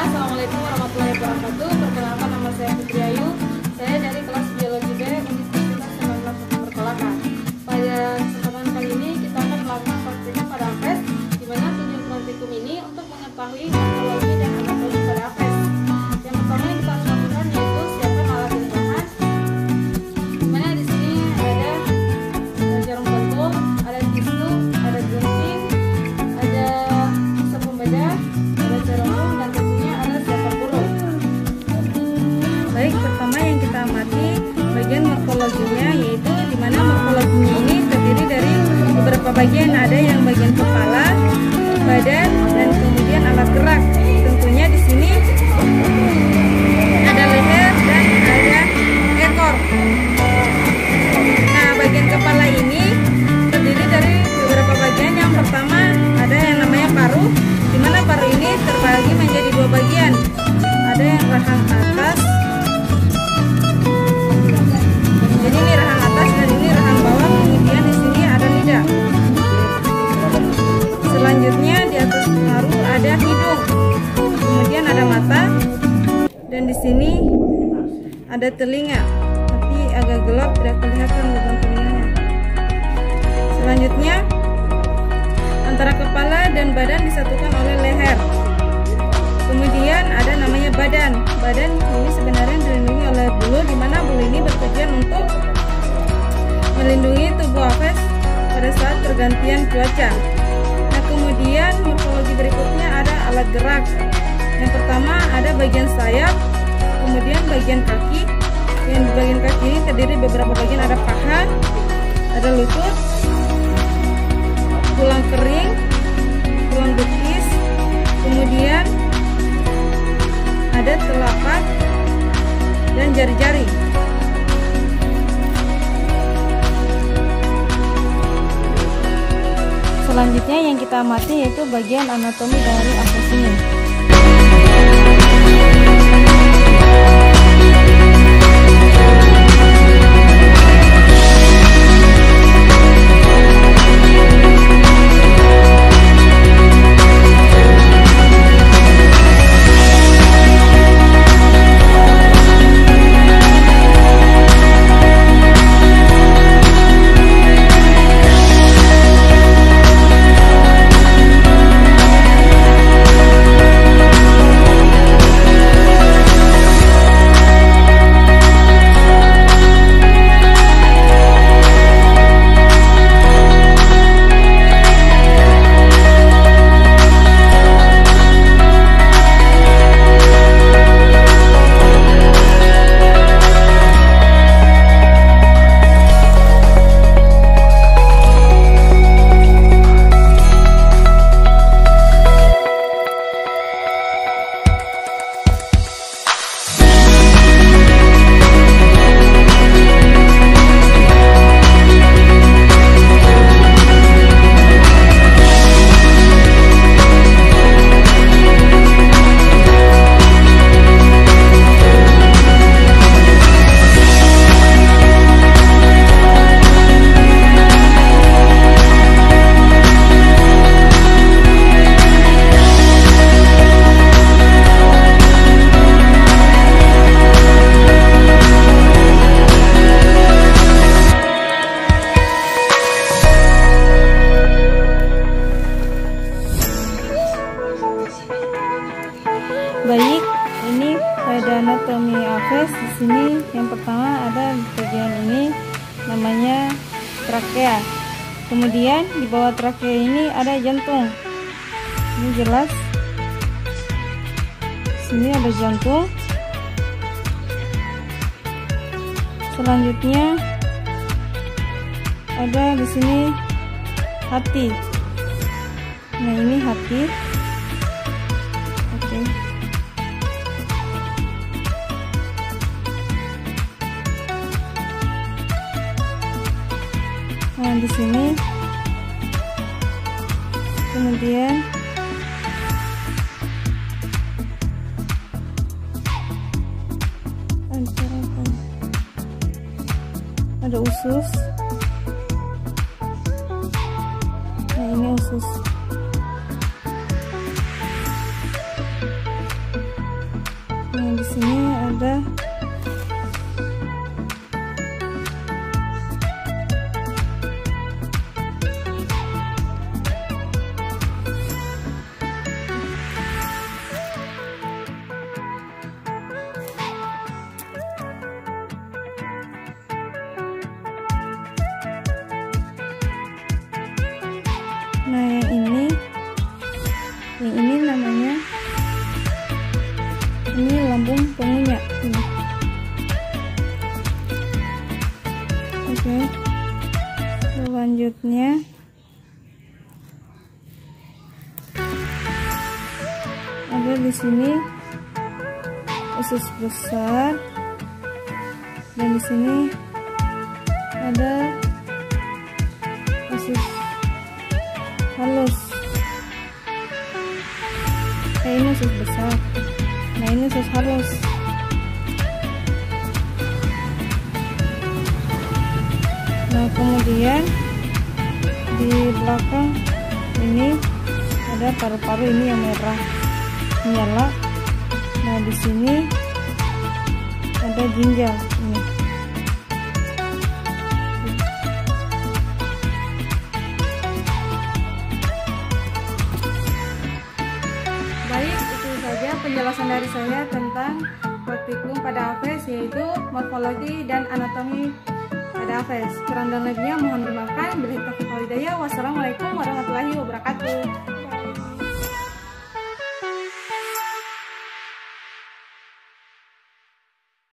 Assalamualaikum warahmatullahi wabarakatuh. Perkenalkan, nama saya Putri Ayu. Saya dari kelas Biologi B Universitas 19 Berkelaka. Pada kesempatan kali ini kita akan melakukan praktikum pada apes, di mana tujuan praktikum ini untuk mengetahui morfologi dan anatomi pada apes. Yang pertama yang kita harus lakukan yaitu siapkan alat ilmiah. Di mana di sini ada jarum pentul, ada tisu, ada gunting, ada pisau pembedah, ada jarum dan tentunya ada siasat burung. Baik, pertama yang kita amati bagian morfologinya, yaitu di mana morfologinya ini terdiri dari beberapa bagian. Ada yang bagian kepala, badan, dan kemudian alat gerak. Tentunya di sini ada leher dan ada ekor. Nah, bagian kepala ini terdiri dari beberapa bagian. Yang pertama ada yang namanya paruh, di mana paruh ini terbagi menjadi dua bagian. Ada yang rahang atas, jadi ini rahang atas dan ini rahang bawah. Kemudian di sini ada lidah. Selanjutnya di atas paruh ada hidung, kemudian ada mata, dan di sini ada telinga, tapi agak gelap tidak kelihatan lubang telinganya. Selanjutnya antara kepala dan badan disatukan oleh leher. Kemudian ada namanya badan. Badan ini sebenarnya dilindungi oleh bulu, di mana bulu ini bertujuan untuk melindungi tubuh apes pada saat pergantian cuaca. Nah, kemudian morfologi berikutnya ada alat gerak. Yang pertama ada bagian sayap, kemudian bagian kaki. Yang di bagian kaki ini terdiri beberapa bagian, ada paha, ada lutut, tulang kering, tulang betis, kemudian ada telapak dan jari-jari. Selanjutnya yang kita amati yaitu bagian anatomi dari apes ini. Baik, ini pada anatomi apes. Di sini yang pertama ada bagian ini namanya trakea. Kemudian di bawah trakea ini ada jantung. Ini jelas. Di sini ada jantung. Selanjutnya ada di sini hati. Nah, ini hati. Oke. Nah, di sini kemudian ada usus. Nah, ini usus. Ini lambung pengunya. Ini. Oke. Selanjutnya ada di sini usus besar, dan di sini ada usus halus. Ini usus besar. Nah, ini usus halus. Nah, kemudian di belakang ini ada paru-paru ini yang merah menyala. Nah, di sini ada ginjal ini. Baik, itu saja penjelasan dari saya tentang praktikum pada AFES, yaitu morfologi dan anatomi pada AFES. Kurang dan lebihnya mohon dimaafkan. Wassalamualaikum warahmatullahi wabarakatuh.